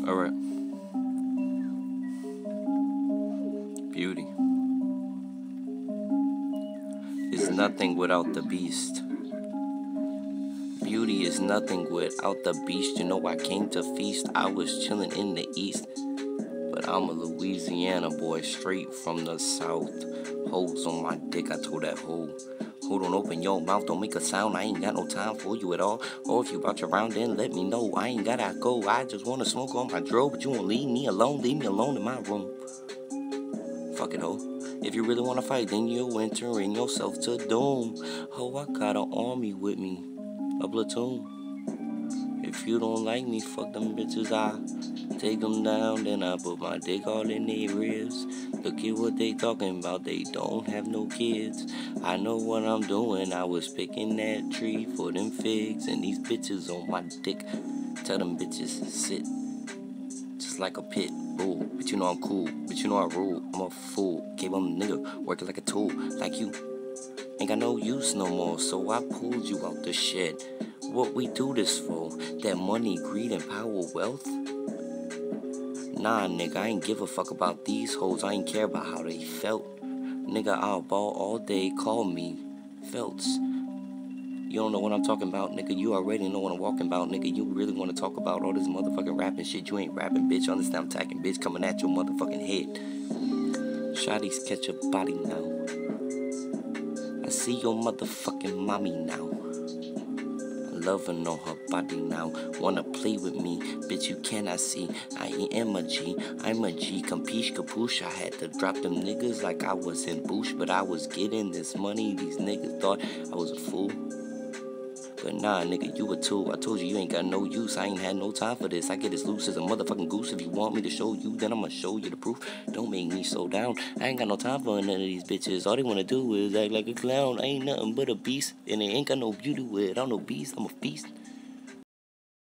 Alright. Beauty is nothing without the beast. Beauty is nothing without the beast. You know I came to feast. I was chilling in the east, but I'm a Louisiana boy straight from the south. Hoes on my dick, I told that hoe. Hold on, open your mouth, don't make a sound. I ain't got no time for you at all. Or if you about your round, then let me know. I ain't gotta go, I just wanna smoke on my dro. But you won't leave me alone in my room. Fuck it, ho. If you really wanna fight, then you're entering yourself to doom. Ho, I got an army with me, a platoon. If you don't like me, fuck them bitches, I take them down, then I put my dick all in their ribs. Look at what they talking about, they don't have no kids. I know what I'm doing, I was picking that tree for them figs. And these bitches on my dick, tell them bitches sit, just like a pit bull. But you know I'm cool, but you know I rule, I'm a fool. Keep on the nigga, working like a tool, like you ain't got no use no more, so I pulled you out the shed. What we do this for? That money, greed, and power, wealth? Nah, nigga, I ain't give a fuck about these hoes. I ain't care about how they felt. Nigga, I'll ball all day, call me Felts. You don't know what I'm talking about, nigga. You already know what I'm walking about, nigga. You really want to talk about all this motherfucking rapping shit. You ain't rapping, bitch. Understand I'm attacking, bitch. Coming at your motherfucking head. Shawty's catch your body now. I see your motherfucking mommy now. Loving on her body now. Wanna play with me, bitch, you cannot see. I am a G, I'm a G. Capiche, capuche. I had to drop them niggas like I was in Bush, but I was getting this money. These niggas thought I was a fool, but nah, nigga, you a tool. I told you you ain't got no use. I ain't had no time for this. I get as loose as a motherfucking goose. If you want me to show you, then I'ma show you the proof. Don't make me so down. I ain't got no time for none of these bitches. All they wanna do is act like a clown. I ain't nothing but a beast, and they ain't got no beauty with it. I'm no beast, I'm a feast.